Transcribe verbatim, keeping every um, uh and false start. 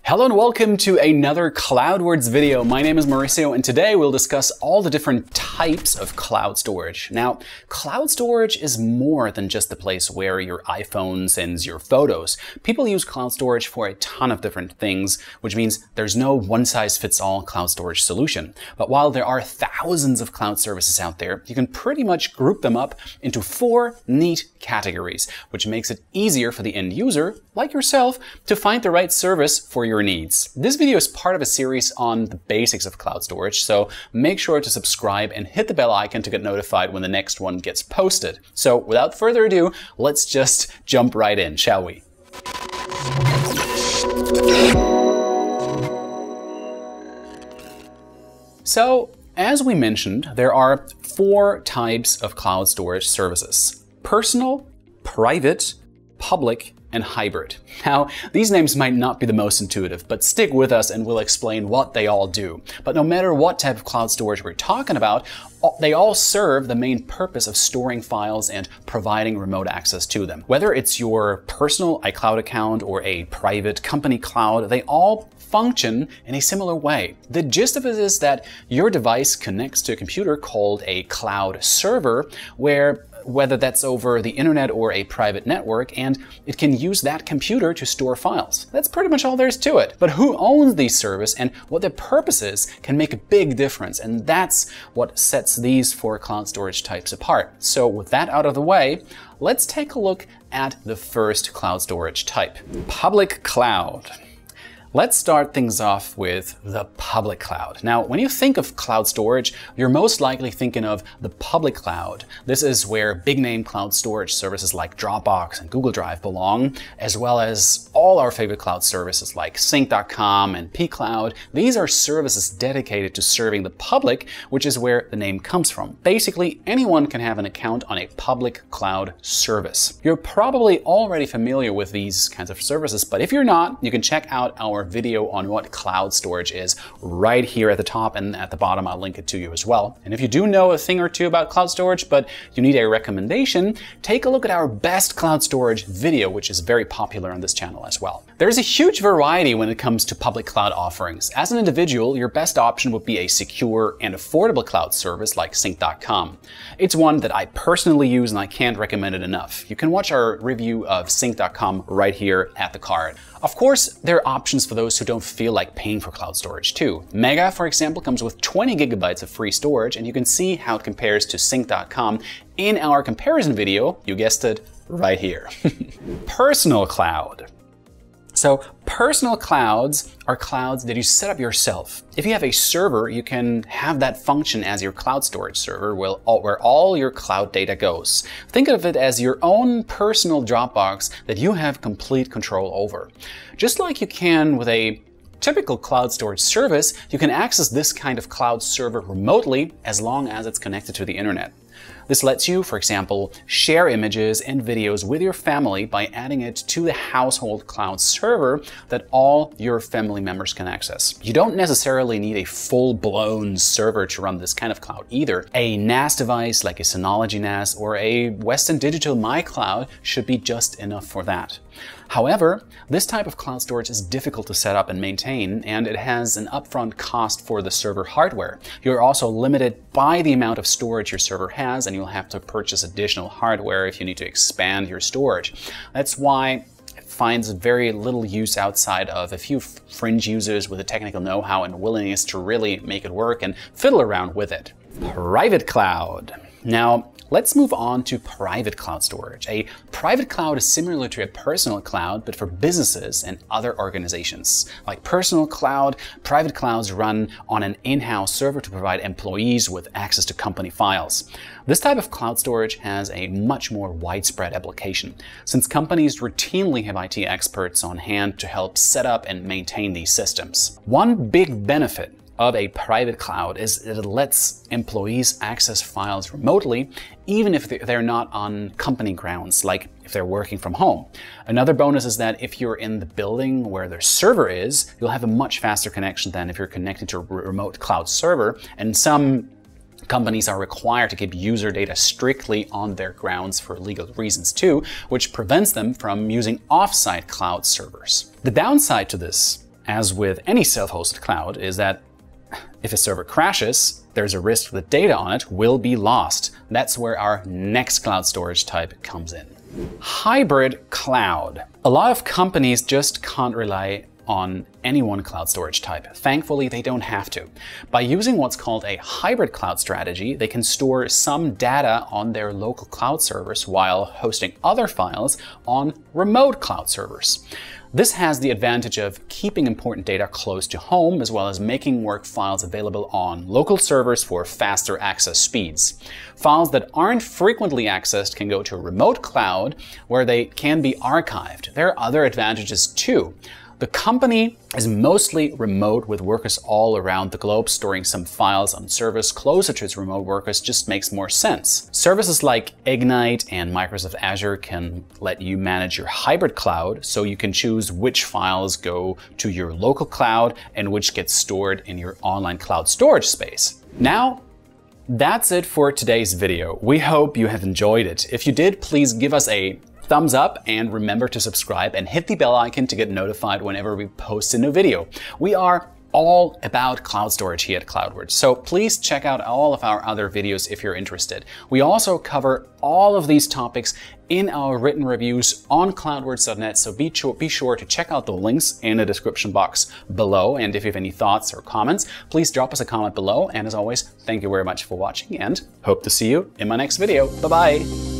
Hello and welcome to another CloudWords video. My name is Mauricio and today we'll discuss all the different types of cloud storage. Now, cloud storage is more than just the place where your iPhone sends your photos. People use cloud storage for a ton of different things, which means there's no one-size-fits-all cloud storage solution. But while there are thousands of cloud services out there, you can pretty much group them up into four neat categories, which makes it easier for the end user, like yourself, to find the right service for your needs. This video is part of a series on the basics of cloud storage, so make sure to subscribe and hit the bell icon to get notified when the next one gets posted. So without further ado, let's just jump right in, shall we? So, as we mentioned, there are four types of cloud storage services: personal, private, public, and hybrid. Now, these names might not be the most intuitive, but stick with us and we'll explain what they all do. But no matter what type of cloud storage we're talking about, they all serve the main purpose of storing files and providing remote access to them. Whether it's your personal iCloud account or a private company cloud, they all function in a similar way. The gist of it is that your device connects to a computer called a cloud server, where whether that's over the internet or a private network, and it can use that computer to store files. That's pretty much all there is to it. But who owns these services and what their purpose is can make a big difference, and that's what sets these four cloud storage types apart. So with that out of the way, let's take a look at the first cloud storage type: public cloud. Let's start things off with the public cloud. Now, when you think of cloud storage, you're most likely thinking of the public cloud. This is where big name cloud storage services like Dropbox and Google Drive belong, as well as all our favorite cloud services like sync dot com and pCloud. These are services dedicated to serving the public, which is where the name comes from. Basically, anyone can have an account on a public cloud service. You're probably already familiar with these kinds of services, but if you're not, you can check out our video on what cloud storage is right here at the top, and at the bottom I'll link it to you as well. And if you do know a thing or two about cloud storage, but you need a recommendation, take a look at our best cloud storage video, which is very popular on this channel as well. There's a huge variety when it comes to public cloud offerings. As an individual, your best option would be a secure and affordable cloud service like sync dot com. It's one that I personally use and I can't recommend it enough. You can watch our review of sync dot com right here at the card. Of course, there are options for those who don't feel like paying for cloud storage too. Mega, for example, comes with twenty gigabytes of free storage, and you can see how it compares to sync dot com in our comparison video, you guessed it, right here. Personal cloud. So personal clouds are clouds that you set up yourself. If you have a server, you can have that function as your cloud storage server where all your cloud data goes. Think of it as your own personal Dropbox that you have complete control over. Just like you can with a typical cloud storage service, you can access this kind of cloud server remotely as long as it's connected to the internet. This lets you, for example, share images and videos with your family by adding it to the household cloud server that all your family members can access. You don't necessarily need a full-blown server to run this kind of cloud either. A N A S device like a Synology N A S or a Western Digital MyCloud should be just enough for that. However, this type of cloud storage is difficult to set up and maintain, and it has an upfront cost for the server hardware. You're also limited by the amount of storage your server has, and you'll have to purchase additional hardware if you need to expand your storage. That's why it finds very little use outside of a few fringe users with the technical know-how and willingness to really make it work and fiddle around with it. Private cloud. Now, let's move on to private cloud storage. A private cloud is similar to a personal cloud, but for businesses and other organizations. Like personal cloud, private clouds run on an in-house server to provide employees with access to company files. This type of cloud storage has a much more widespread application, since companies routinely have I T experts on hand to help set up and maintain these systems. One big benefit of a private cloud is that it lets employees access files remotely, even if they're not on company grounds, like if they're working from home. Another bonus is that if you're in the building where their server is, you'll have a much faster connection than if you're connected to a remote cloud server, and some companies are required to keep user data strictly on their grounds for legal reasons too, which prevents them from using off-site cloud servers. The downside to this as with any self-hosted cloud, is that if a server crashes, there's a risk the data on it will be lost. That's where our next cloud storage type comes in. Hybrid cloud. A lot of companies just can't rely on any one cloud storage type. Thankfully, they don't have to. By using what's called a hybrid cloud strategy, they can store some data on their local cloud servers while hosting other files on remote cloud servers. This has the advantage of keeping important data close to home, as well as making work files available on local servers for faster access speeds. Files that aren't frequently accessed can go to a remote cloud where they can be archived. There are other advantages too. The company is mostly remote with workers all around the globe. Storing some files on servers closer to its remote workers just makes more sense. Services like Egnyte and Microsoft Azure can let you manage your hybrid cloud, so you can choose which files go to your local cloud and which get stored in your online cloud storage space. Now, that's it for today's video. We hope you have enjoyed it. If you did, please give us a thumbs up and remember to subscribe and hit the bell icon to get notified whenever we post a new video. We are all about cloud storage here at CloudWords, so please check out all of our other videos if you're interested. We also cover all of these topics in our written reviews on cloudwords dot net, so be sure, be sure to check out the links in the description box below. And if you have any thoughts or comments, please drop us a comment below. And as always, thank you very much for watching and hope to see you in my next video. Bye-bye.